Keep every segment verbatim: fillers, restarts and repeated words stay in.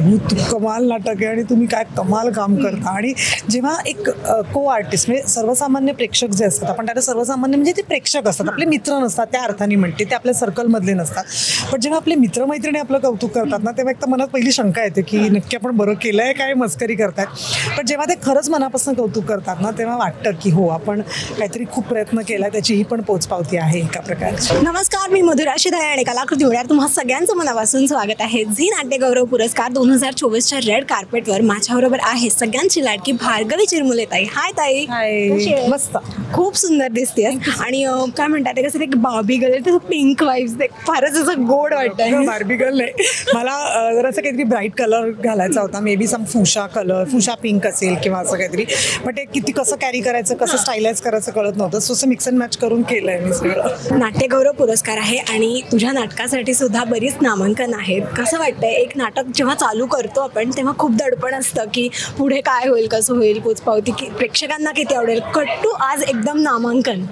भागू तू कमाल नाटक आहे आणि तुम्ही काय कमाल काम करता. आणि जेव्हा एक को आर्टिस्ट म्हणजे सर्वसामान्य प्रेक्षक जे असतात, आपण त्याला सर्वसामान्य म्हणजे ते प्रेक्षक असतात, आपले मित्र नसतात त्या अर्थाने म्हणते, ते आपल्या सर्कलमधले नसतात. पण जेव्हा आपले मित्रमैत्रिणी आपलं कौतुक करतात ना, तेव्हा एक तर मनात पहिली शंका येते की नक्की आपण बरं केलं आहे काय मस्करी करतात. पण जेव्हा ते खरंच मनापासून कौतुक करतात ना, तेव्हा वाटतं की हो आपण काहीतरी खूप प्रयत्न केला, त्याचीही पण पोचपावती आहे एका प्रकारची. नमस्कार, मी मधुरा शिधाळे आणि कलाकृती वेळात तुम्हा सगळ्यांचं मनापासून स्वागत आहे. झी नाट्यगौरव पुरस्कार दोन हजार चोवीसच्या रेड कार्पेटवर माझ्याबरोबर आहे सगळ्यांची लाडकी भार्गवी चिरमुले ताई. हाय ताई. हाय. मस्त, खूप सुंदर दिसते आणि काय म्हणतात ते कसं ते बार्बी गर्ल, ते पिंक वाईब्स, ते फारच असं गोड वाटतं. बार्बी गर्ल नाही, मला जर असं काहीतरी ब्राईट कलर घालायचा होता, may be some फुशा colour, फुशा pink असेल किंवा असं काहीतरी. पण ते किती कसं कॅरी करायचं, कसं स्टायलाइज करायचं कळत नव्हतं, सो असं मिक्स अँड मॅच करून केलंय मी सगळं. नाट्यगौरव पुरस्कार आहे आणि तुझ्या नाटकासाठी सुद्धा बरीच नामांकन आहेत. कसं वाटतंय, एक नाटक जेव्हा चालू करतो आपण तेव्हा खूप दडपण असतं की पुढे काय होईल, कसं होईल, पोचपावती की प्रेक्षकांना किती आवडेल. कट्टू आज एकदम नामांकन.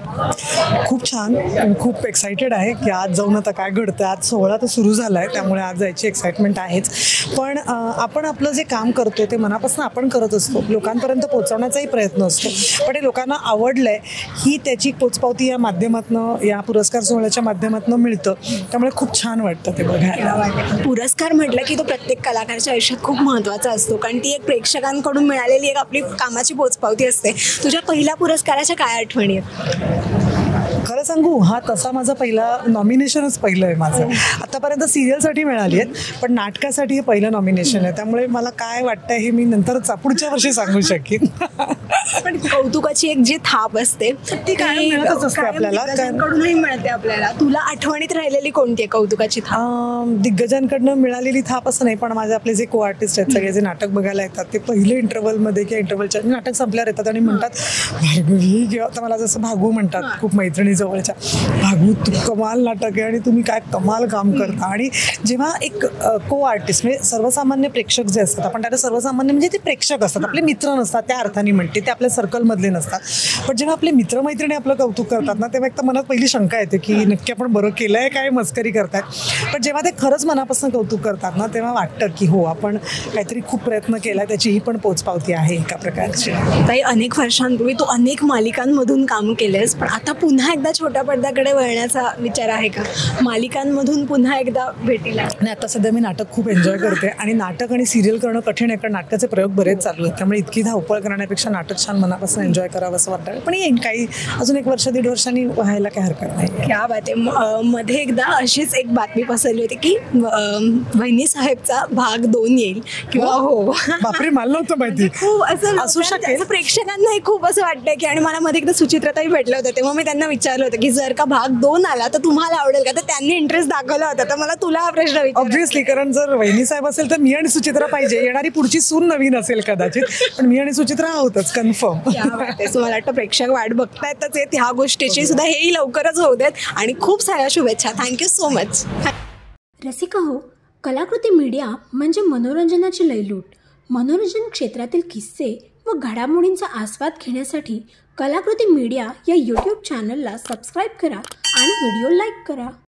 खूप छान, खूप एक्सायटेड आहे की आज जाऊन आता काय घडतं. आज सोहळा तर सुरू झाला आहे, त्यामुळे आज जायची एक्साइटमेंट आहेच. पण आपण आपलं जे काम करतो ते मनापासून आपण करत असतो, लोकांपर्यंत पोहोचवण्याचाही प्रयत्न असतो. पण ते लोकांना आवडलं आहे ही त्याची पोचपावती या माध्यमातून, या पुरस्कार सोहळ्याच्या माध्यमातून मिळतं. त्यामुळे खूप छान वाटतं ते बघायला. पुरस्कार म्हटलं की तो प्रत्येक कलाकाराच्या आयुष्यात खूप महत्त्वाचा असतो, कारण ती एक प्रेक्षकांकडून मिळालेली एक आपली कामाची पोचपावती असते. तुझ्या पहिल्या पुरस्काराच्या काय आठवणी आहेत? खरं सांगू, हा तसा माझा पहिला नॉमिनेशनच पहिलं आहे माझं. आतापर्यंत सिरियलसाठी मिळाली आहेत, पण नाटकासाठी हे पहिलं नॉमिनेशन आहे. त्यामुळे मला काय वाटतं हे मी नंतरच पुढच्या वर्षी सांगू शकेन. पण कौतुकाची एक जी थाप असते ती काय मिळतच असते आपल्याला, दिग्गजांकडूनही मिळते आपल्याला. तुला आठवणीत राहिलेली कोणती आहे कौतुकाची थाप? दिग्गजांकडनं मिळालेली थाप असं नाही, पण माझे आपले जे को आर्टिस्ट आहेत सगळे जे नाटक बघायला येतात, ते पहिले इंटरव्हलमध्ये किंवा इंटरव्हलच्या नाटक संपल्यावर येतात आणि म्हणतात भार्गवी, किंवा आता मला जसं भागू म्हणतात खूप मैत्रिणी जवळच्या, भागू तू कमाल नाटक आहे आणि तुम्ही काय कमाल काम करता. आणि जेव्हा एक को आर्टिस्ट म्हणजे सर्वसामान्य प्रेक्षक जे असतात, आपण त्याला सर्वसामान्य म्हणजे ते प्रेक्षक असतात, आपले मित्र नसतात त्या अर्थाने म्हणते, ते आपल्या सर्कलमधले नसतात. पण जेव्हा आपले मित्रमैत्रिणी आपलं कौतुक करतात ना, तेव्हा एक तर मनात पहिली शंका येते की नक्की आपण बरं केलं आहे काय मस्करी करतात. पण जेव्हा ते खरंच मनापासून कौतुक करतात ना, तेव्हा वाटतं की हो आपण काहीतरी खूप प्रयत्न केला, त्याचीही पण पोचपावती आहे एका प्रकारची. ताई, अनेक वर्षांपूर्वी तू अनेक मालिकांमधून काम केलेस, पण आता पुन्हा एकदा छोट्या पडद्याकडे वळण्याचा विचार आहे का? मालिकांमधून पुन्हा एकदा भेटीला? आणि आता सध्या मी नाटक खूप एन्जॉय करते आणि नाटक आणि सिरियल करणं कठीण आहे, कारण नाटकाचे प्रयोग बरेच चालू आहेत. त्यामुळे इतकी धावपळ करण्यापेक्षा नाटक छान मनापासून एन्जॉय करावं असं वाटतं. पण येईन काही अजून एक वर्ष दीड वर्षांनी व्हायला काही हरकत नाही. क्या बात आहे. मध्ये एकदा अशीच एक बातमी पसरली होती की वहिनी साहेबचा भाग दोन येईल किंवा हो. बापरे, मला नव्हतं माहिती. खूप असं असू शकेल. प्रेक्षकांनाही खूप असं वाटतंय की, आणि मला मध्ये एकदा सुचित्राताई भेटलं होतं, तेव्हा मी त्यांना विचारलं होतं की जर का भाग दोन आला तर तुम्हाला आवडेल का? तर त्यांनी इंटरेस्ट दाखवला होता. तर मला तुला हा प्रश्न विचारायचा. ऑब्व्हियसली, कारण जर वहिनी साहेब असेल तर मी आणि सुचित्रा पाहिजे. येणारी पुढची सून नवीन असेल कदाचित, पण मी आणि सुचित्रा आहोतच कन्फर्म. मला वाटतं प्रेक्षक वाट बघतायतच आहेत ह्या गोष्टीची सुद्धा, हेही लवकरच होऊ देत. आणि खूप साऱ्या शुभेच्छा. Thank you so much. रसिका हो, कलाकृती मीडिया म्हणजे मनोरंजनाची लयलूट. मनोरंजन क्षेत्रातील किस्से व घडामोडींचा आस्वाद घेण्यासाठी कलाकृती मीडिया या यूट्यूब चॅनलला सबस्क्राईब करा आणि व्हिडिओ लाईक करा.